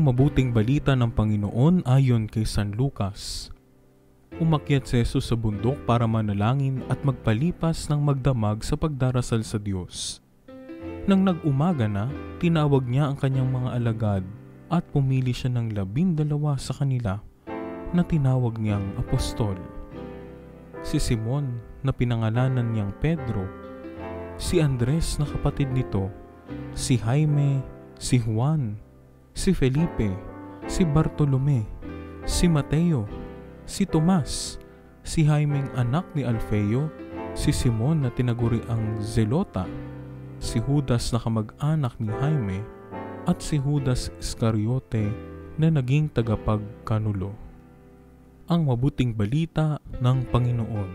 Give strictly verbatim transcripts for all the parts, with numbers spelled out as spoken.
Ang mabuting balita ng Panginoon ayon kay San Lucas. Umakyat si Jesus sa bundok para manalangin at magpalipas ng magdamag sa pagdarasal sa Diyos. Nang nag-umaga na, tinawag niya ang kanyang mga alagad at pumili siya ng labindalawa sa kanila na tinawag niyang apostol. Si Simon na pinangalanan niyang Pedro, si Andres na kapatid nito, si Jaime, si Juan, si Felipe, si Bartolome, si Mateo, si Tomas, si Jaimeng anak ni Alfeo, si Simon na tinaguriang Zelota, si Judas na kamag-anak ni Jaime, at si Judas Iscariote na naging tagapagkanulo. Ang mabuting balita ng Panginoon.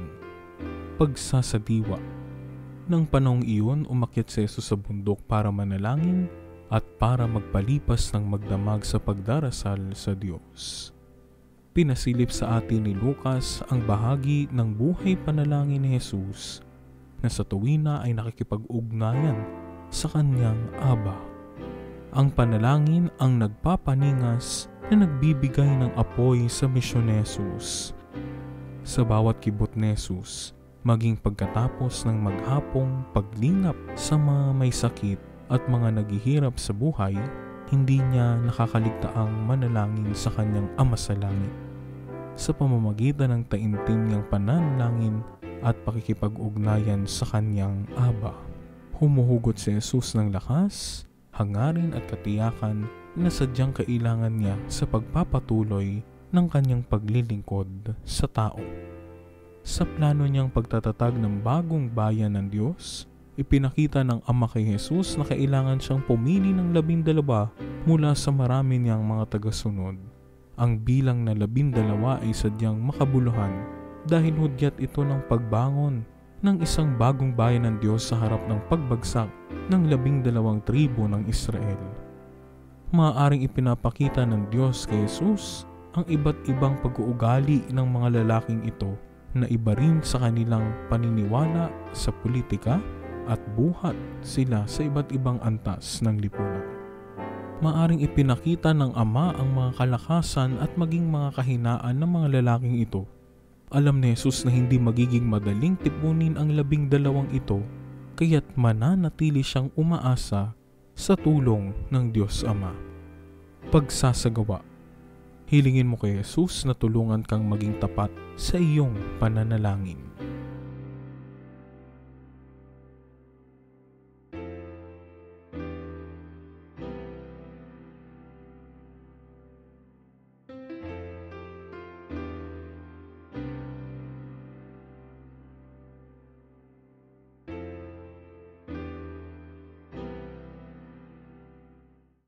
Pagsasadiwa. Nang panahong iyon, umakyat si Jesus sa bundok para manalangin at para magpalipas ng magdamag sa pagdarasal sa Diyos. Pinasilip sa atin ni Lucas ang bahagi ng buhay panalangin ni Jesus na sa tuwina ay nakikipag-ugnayan sa kanyang Aba. Ang panalangin ang nagpapaningas na nagbibigay ng apoy sa misyon ni Jesus. Sa bawat kibot ni Jesus, maging pagkatapos ng maghapong paglingap sa mga may sakit at mga naghihirap sa buhay, hindi niya nakakaligtaang manalangin sa kanyang Ama sa langit. Sa pamamagitan ng taimtim niyang pananalangin at pakikipag-ugnayan sa kanyang Aba, humuhugot si Jesus ng lakas, hangarin at katiyakan na sadyang kailangan niya sa pagpapatuloy ng kanyang paglilingkod sa tao. Sa plano niyang pagtatatag ng bagong bayan ng Diyos, ipinakita ng Ama kay Jesus na kailangan siyang pumili ng labindalawa mula sa marami niyang mga tagasunod. Ang bilang na labindalawa ay sadyang makabuluhan dahil hudyat ito ng pagbangon ng isang bagong bayan ng Diyos sa harap ng pagbagsak ng labindalawang tribo ng Israel. Maaaring ipinapakita ng Diyos kay Jesus ang iba't ibang pag-uugali ng mga lalaking ito na iba rin sa kanilang paniniwala sa politika at buhat sila sa iba't ibang antas ng lipunan. Maaring ipinakita ng Ama ang mga kalakasan at maging mga kahinaan ng mga lalaking ito. Alam ni Jesus na hindi magiging madaling tipunin ang labing dalawang ito, kaya't mananatili siyang umaasa sa tulong ng Diyos Ama. Pagsasagawa. Hilingin mo kay Jesus na tulungan kang maging tapat sa iyong pananalangin.